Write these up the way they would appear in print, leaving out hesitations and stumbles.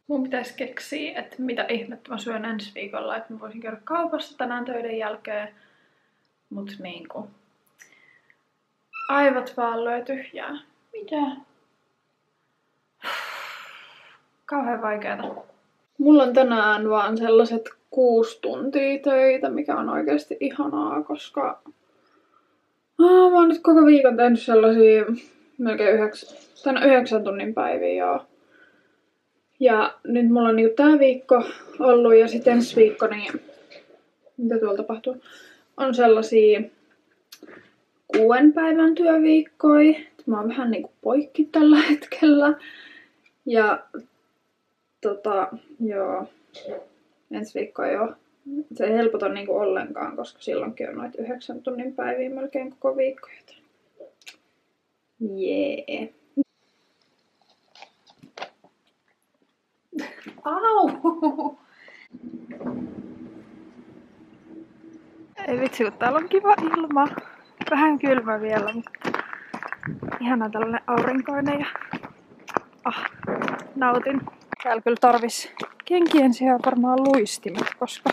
Mun pitäisi keksiä, että mitä ihmettä mä syön ensi viikolla, että mä voisin käydä kaupassa tänään töiden jälkeen. Mut niinku, aivot vaan lyö tyhjää. Mitä? Kauhean vaikeeta. Mulla on tänään vaan sellaiset 6 tuntia töitä, mikä on oikeasti ihanaa, koska mä oon nyt koko viikon tehnyt sellaisia melkein 9 tunnin päiviä joo. Ja nyt mulla on niinku tää viikko ollut ja sitten ensi viikko, niin mitä tuolla tapahtuu? On sellaisia 6 päivän työviikkoja. Mä oon vähän niinku poikki tällä hetkellä. Ja joo, ensi viikko joo. Se ei helpota niinku ollenkaan, koska silloinkin on noita 9 tunnin päiviä melkein koko viikko. Jee. Au! Ei vitsi, kun täällä on kiva ilma. Vähän kylmä vielä, mutta ihana tällainen aurinkoinen ja nautin. Täällä kyllä tarvis kenkien sijaan varmaan luistimet, koska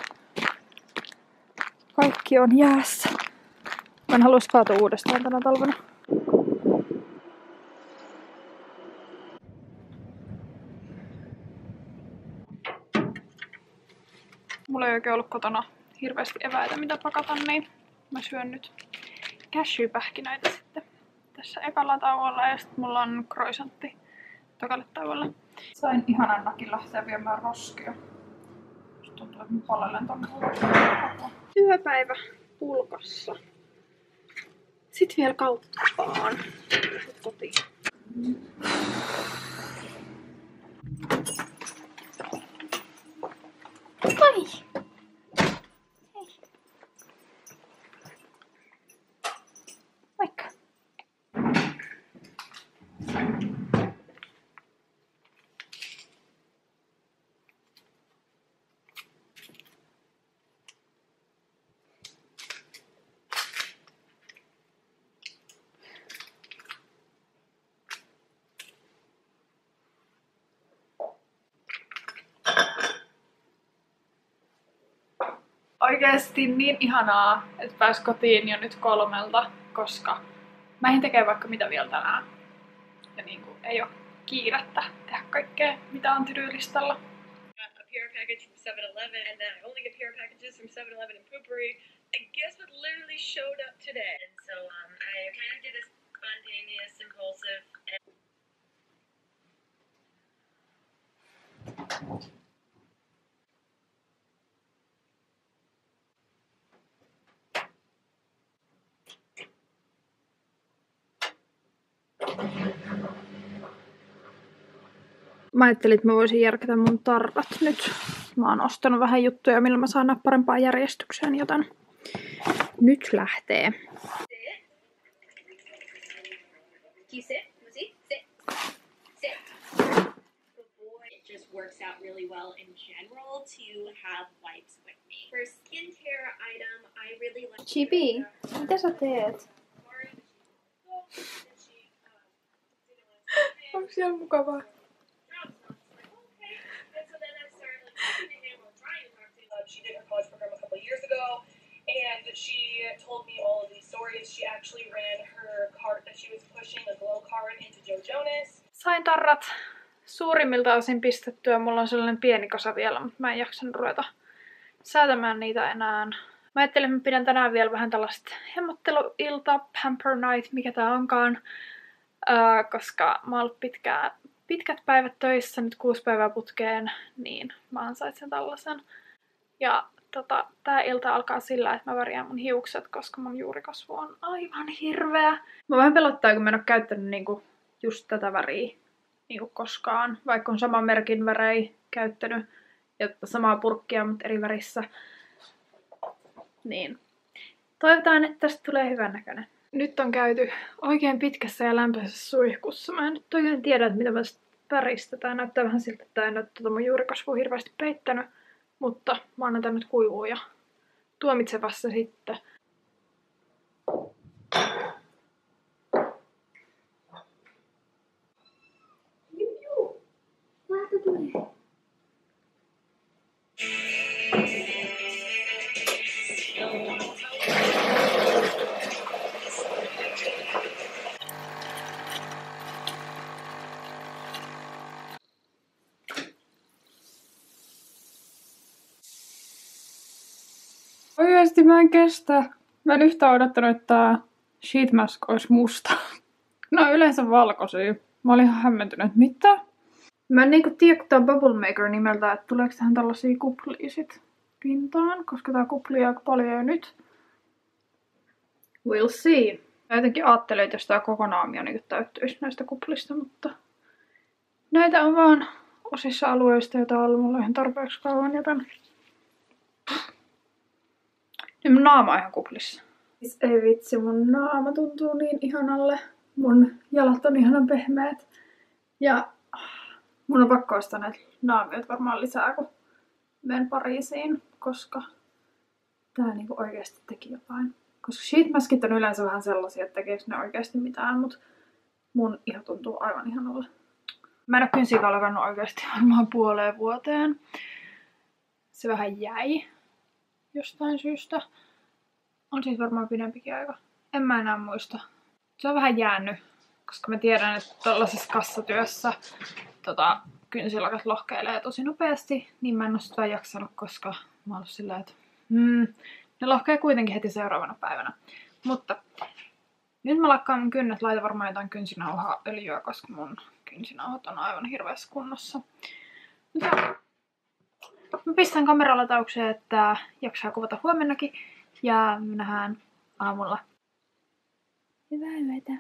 kaikki on jäässä. Mä en halus kaatua uudestaan tänä talvena. Mulla ei oikein ollut kotona hirveästi eväitä mitä pakata, niin mä syön nyt cashewpähkinöitä sitten tässä ekalla tauolla ja sitten mulla on croissantti tokalle tauolla. Sain ihanan nakin lähteä viemään roskia. Tuntuu, että mä palelen tonne. Työpäivä pulkassa. Sitten vielä kauppaan. Sitten kotiin. Ai! Hei. Moikka! Oikeesti niin ihanaa, että pääs kotiin jo nyt 3, koska mä en tekee vaikka mitä vielä tänään. Ja niinku ei oo kiirettä tehdä kaikkea, mitä on to-do-listalla. A PR package from 7-Eleven, and then I only get PR packages from 7-Eleven and Poopery. And guess what literally showed up today? And so I kind of did a spontaneous, impulsive. Mä ajattelin, että mä voisin järkätä mun tarrat nyt. Mä oon ostanut vähän juttuja, millä mä saan parempaan järjestykseen, joten nyt lähtee. Works out really well in general to have wipes with me. For skincare item, I really like. Chibi, mitä sä teet? Onks ihan mukavaa? She did her college program a couple years ago, and she told me all of these stories. She actually ran her cart that she was pushing, a glow cart, into Joe Jonas. Sain tarrat suurimmilta osin pistettyä. Mulla on sellainen pieni kasa vielä, mutta mä en jaksanut ruveta säätämään niitä enää. Mä ajattelin, että mä pidän tänään vielä vähän tällaista hemmotteluilta, pamper night, mikä tää onkaan. Koska mä oon ollut pitkät päivät töissä, nyt 6 päivää putkeen, niin mä ansaitsen tällaisen. Ja tää ilta alkaa sillä, että mä värjään mun hiukset, koska mun juurikasvu on aivan hirveä. Mä vähän pelottaa, kun mä en oo käyttänyt niinku just tätä väriä niinku koskaan. Vaikka on saman merkin värejä käyttänyt ja samaa purkkia, mutta eri värissä. Niin. Toivotaan, että tästä tulee hyvän näköinen. Nyt on käyty oikein pitkässä ja lämpöisessä suihkussa. Mä en nyt oikein tiedä, että mitä mä väristä. Tää näyttää vähän siltä, että en ole mun juurikasvua hirveästi peittänyt. Mutta mä annan tän nyt kuivua ja tuomitse vasta sitten. Lähtö tulee. Oikeesti mä en kestä. Mä en yhtään odottanut, että tää sheet mask olisi musta. No yleensä valkoisia. Mä olin ihan hämmentynyt, että mitä? Mä en niinku tiedä, kun tää on Bubble Maker nimeltä, että tuleeko tähän tällaisia kuplia sit pintaan, koska tää kuplia aika paljon jo nyt. We'll see. Mä jotenkin ajattelin, että jos tää koko naamio niin täyttyisi näistä kuplista, mutta näitä on vaan osissa alueista, joita on ollut mulla ihan tarpeeksi kauan, joten nyt mun naama on ihan kuplissa. Siis ei vitsi, mun naama tuntuu niin ihanalle. Mun jalat on ihanan pehmeät. Ja mun on pakko ostaa näitä naamioita varmaan lisää, kun menen Pariisiin, koska tää niinku oikeesti teki jotain. Koska sheetmaskit on yleensä vähän sellaisia, että tekeekö ne oikeesti mitään, mut mun iho tuntuu aivan ihanalle. Mä en oo kynsiä alkanut oikeesti varmaan puoleen vuoteen. Se vähän jäi jostain syystä. On siis varmaan pidempikin aika. En mä enää muista. Se on vähän jäänyt, koska mä tiedän, että tollasessa kassatyössä kynsilakat lohkeilee tosi nopeasti, niin mä en oo sitä jaksanut, koska mä oon ollut silleen, että ne lohkee kuitenkin heti seuraavana päivänä. Mutta nyt mä lakkaan mun kynnet, laitan varmaan jotain kynsinauhaöljyä, koska mun kynsinauhat on aivan hirveässä kunnossa. Mä pistän kameralataukseen, että jaksaa kuvata huomennakin. Ja me nähdään aamulla. Hyvää yötä.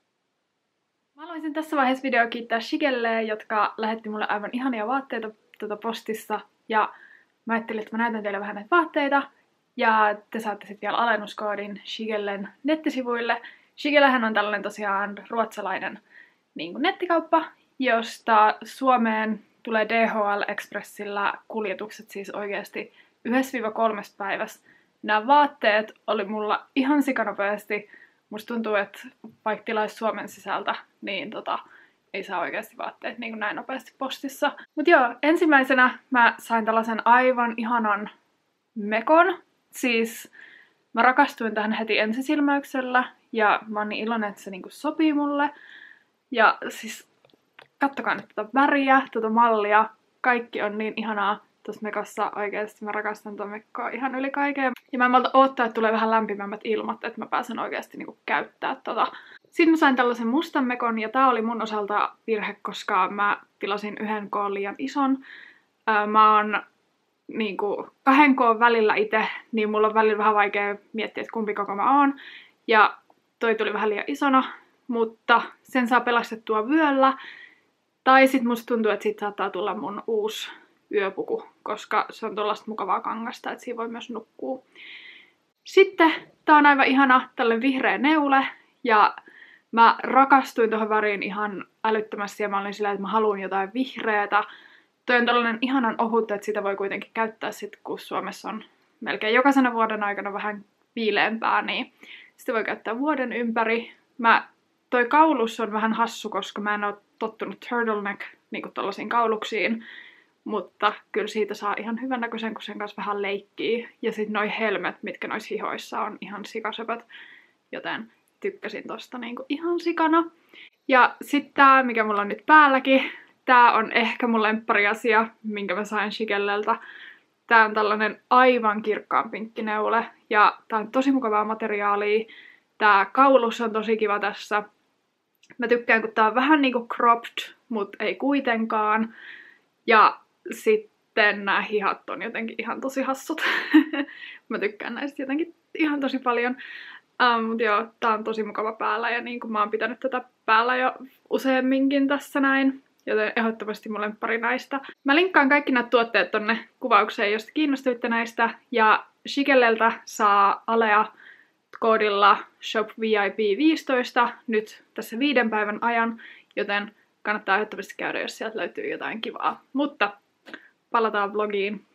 Mä haluaisin tässä vaiheessa video kiittää Shigelle, jotka lähetti mulle aivan ihania vaatteita postissa. Ja mä ajattelin, että mä näytän teille vähän näitä vaatteita. Ja te saatte sitten vielä alennuskoodin Shigellen nettisivuille. Shigellähän on tällainen tosiaan ruotsalainen niin kuin nettikauppa, josta Suomeen tulee DHL Expressillä kuljetukset siis oikeasti 1-3 päivässä. Nämä vaatteet oli mulla ihan sikanopeasti. Musta tuntuu, että vaikka tilaisi Suomen sisältä, niin ei saa oikeasti vaatteet niin kuin näin nopeasti postissa. Mut joo, ensimmäisenä mä sain tällaisen aivan ihanan mekon. Siis mä rakastuin tähän heti ensisilmäyksellä ja mä oon niin iloinen, että se niinku sopii mulle. Ja siis kattokaa nyt tätä väriä, tätä mallia. Kaikki on niin ihanaa tuossa mekossa. Oikeesti mä rakastan tuota mekkoa ihan yli kaiken. Ja mä en malta odottaa, että tulee vähän lämpimämmät ilmat, että mä pääsen oikeesti niinku käyttää tota. Sitten mä sain tällaisen mustan mekon ja tää oli mun osalta virhe, koska mä tilasin 1 koon liian ison. Mä oon niinku 2 koon välillä itse, niin mulla on välillä vähän vaikea miettiä, että kumpi koko mä oon. Ja toi tuli vähän liian isona, mutta sen saa pelastettua vyöllä. Tai sit musta tuntuu, että siitä saattaa tulla mun uusi yöpuku, koska se on tollaista mukavaa kangasta, että siinä voi myös nukkua. Sitten tää on aivan ihana tällainen vihreä neule, ja mä rakastuin tuohon väriin ihan älyttömästi, ja mä olin sillä, että mä haluan jotain vihreätä. Toi on tällainen ihanan ohut, että sitä voi kuitenkin käyttää sit, kun Suomessa on melkein jokaisena vuoden aikana vähän viileämpää, niin sitä voi käyttää vuoden ympäri. Toi kaulus on vähän hassu, koska mä en oo tottunut turtleneck niinku tollaisiin kauluksiin, mutta kyllä siitä saa ihan hyvän näköisen, kun sen kanssa vähän leikkii. Ja sit noi helmet, mitkä noissa hihoissa on ihan sikasöpät, joten tykkäsin tosta niinku ihan sikana. Ja sit tää, mikä mulla on nyt päälläkin, tää on ehkä mun lemppariasia, minkä mä sain Shigelleltä. Tää on tällainen aivan kirkkaan pinkkineule, ja tää on tosi mukavaa materiaalia. Tää kaulus on tosi kiva tässä. Mä tykkään, kun tää on vähän niinku cropped, mut ei kuitenkaan. Ja sitten nämä hihat on jotenkin ihan tosi hassut. Mä tykkään näistä jotenkin ihan tosi paljon. Mut joo, tää on tosi mukava päällä ja niin kuin mä oon pitänyt tätä päällä jo useamminkin tässä näin. Joten ehdottomasti mun lemppari näistä. Mä linkkaan kaikki nämä tuotteet tonne kuvaukseen, jos te kiinnostuitte näistä. Ja Shigelleltä saa alea koodilla ShopVIP15 nyt tässä 5 päivän ajan. Joten kannattaa ehdottomasti käydä, jos sieltä löytyy jotain kivaa. Mutta palataan vlogiin.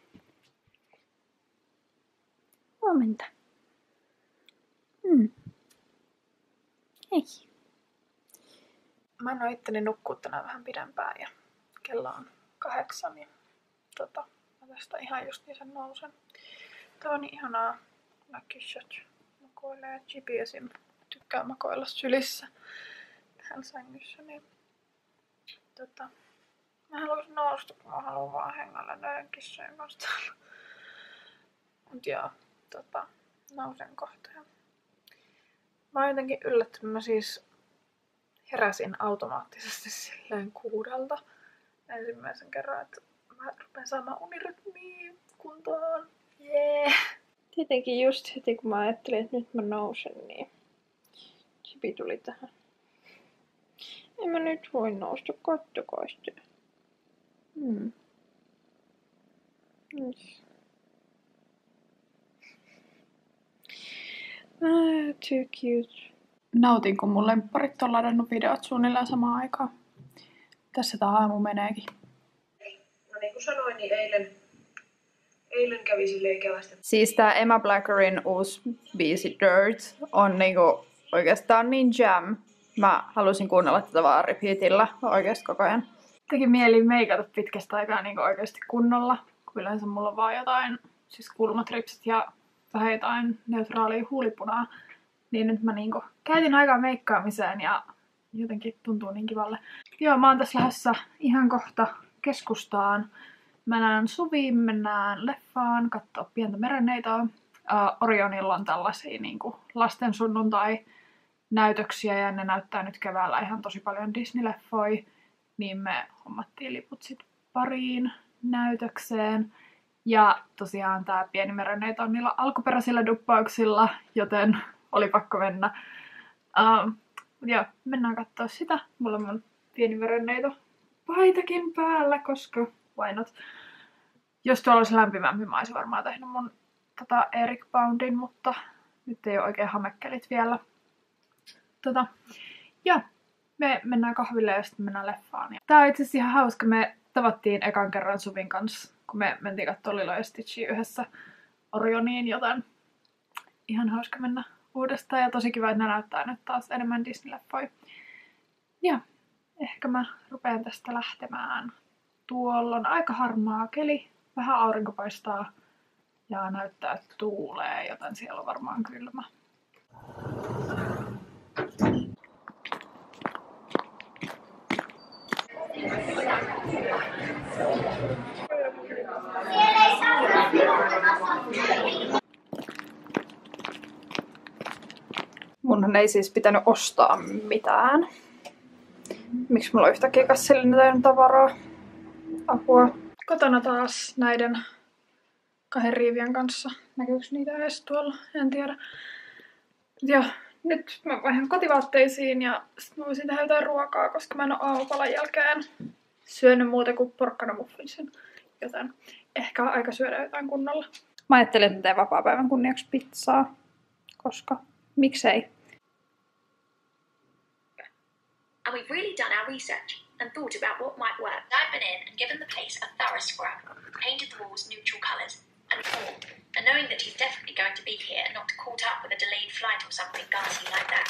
Huomenta. Hei. Mä en oo itteni nukkua tänään vähän pidempään ja kello on 8 ja mä tästä ihan just niin sen nousen. Tää on niin ihanaa, kun kissat makoilee. Chibi esim. Tykkää makoilla sylissä tähän sängyssä, niin mä haluaisin nousta, kun mä haluan vaan hengällä näiden kissojen kanssa. Mut joo, nousen kohta. Mä oon jotenkin yllättynyt, mä siis heräsin automaattisesti silleen 6 ensimmäisen kerran, että mä rupean saamaan unirytmiä kuntoon. Jee! Tietenkin just heti kun mä ajattelin, että nyt mä nousen, niin Chibi tuli tähän. En mä nyt voi nousta, kattokaa sitä. Too cute. Nautin, kun mun lempparit on ladannut videot suunnilleen samaan aikaan. Tässä tää aamu meneekin. No niin kuin sanoin, niin eilen kävi silleen ikävästi. Siis tää Emma Blackerin uusi biisi Dirt on niinku oikeastaan niin jam. Mä halusin kuunnella tätä vaan repeatillä oikeesti koko ajan. Teki mieli meikata pitkästä aikaa niinku oikeesti kunnolla. Kun yleensä mulla on vaan jotain, siis kulmatripsit ja vähän jotain neutraalia huulipunaa. Niin nyt mä niinku käytin aikaa meikkaamiseen ja jotenkin tuntuu niin kivalle. Joo, mä oon tässä lähdössä ihan kohta keskustaan. Mennään Suviin, mennään leffaan, kattoo pientä merenneitoa. Orionilla on tällaisia niinku lasten sunnuntai-näytöksiä ja ne näyttää nyt keväällä ihan tosi paljon Disney-leffoja. Niin me hommattiin liput sit pariin näytökseen. Ja tosiaan tää pieni merenneito on niillä alkuperäisillä duppauksilla, joten oli pakko mennä. Joo, mennään kattoo sitä. Mulla on mun pieni merenneito paitakin päällä, koska why not? Jos tuolla olisi lämpimämpi, mä olisin varmaan tehnyt mun Eric Boundin, mutta nyt ei ole oikein hamekkelit vielä. Ja me mennään kahville ja sitten mennään leffaan. Tää on itse asiassa ihan hauska. Me tavattiin ekan kerran Suvin kanssa, kun me mentiin katsoa Lilo ja Stitchia yhdessä Orioniin, joten ihan hauska mennä uudestaan. Ja tosi kiva, että ne näyttää nyt taas enemmän Disney-leffoja. Ja ehkä mä rupean tästä lähtemään. Tuolla on aika harmaa keli, vähän aurinko paistaa ja näyttää, että tuulee, joten siellä on varmaan kylmä. Munhan ei siis pitänyt ostaa mitään. Miksi mulla on yhtäkkiä kassillinen täynnä tavaraa? Apua. Kotona taas näiden 2 riivien kanssa. Näkyykö niitä edes tuolla? En tiedä. Ja nyt mä vaihan kotivaatteisiin ja sit mä voisin tehdä jotain ruokaa, koska mä en oo aamupalan jälkeen syönyt muuta kuin porkkanamuffinsin. Joten ehkä on aika syödä jotain kunnolla. Mä ajattelin, että mä teen vapaapäivän kunniaksi pizzaa. Koska miksei? And we've really done our research and thought about what might work. I've been in and given the place a thorough scrub, painted the walls neutral colours and more, and knowing that he's definitely going to be here and not caught up with a delayed flight or something ghastly like that.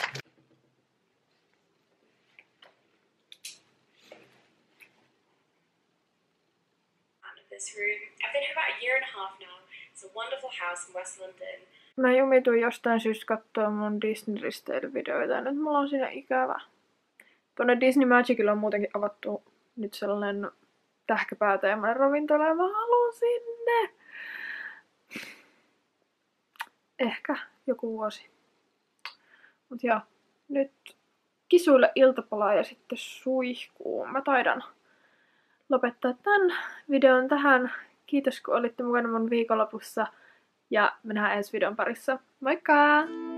This room. I've been here about a year and a half now. It's a wonderful house in West London. Mä jumituin jostain syystä kattoo mun Disney-risteilyvideoita ja nyt mulla on siinä ikävä. Tuonne Disney Magicilla on muutenkin avattu nyt sellainen tähkäpääteemainen ravintola ja mä haluan sinne. Ehkä joku vuosi. Mut joo, nyt kisuille iltapalaa ja sitten suihkuun. Mä taidan lopettaa tän videon tähän. Kiitos kun olitte mukana mun viikonlopussa ja me nähdään ensi videon parissa. Moikka!